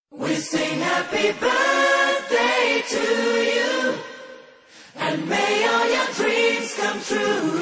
We sing happy birthday to you, and may all your dreams come true.